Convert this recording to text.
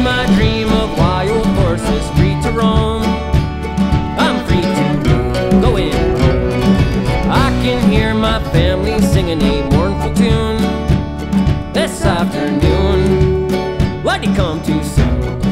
my dream of wild horses free to roam. I'm free to move, going home. I can hear my family singing a mournful tune this afternoon. Why'd you come too soon?